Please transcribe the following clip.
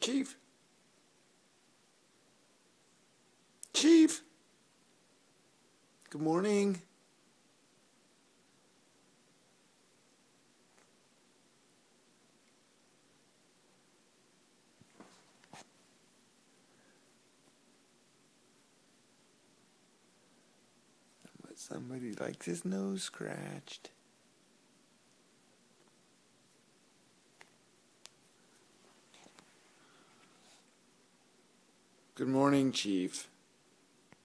Chief? Chief? Good morning. But somebody likes his nose scratched. Good morning, Chief.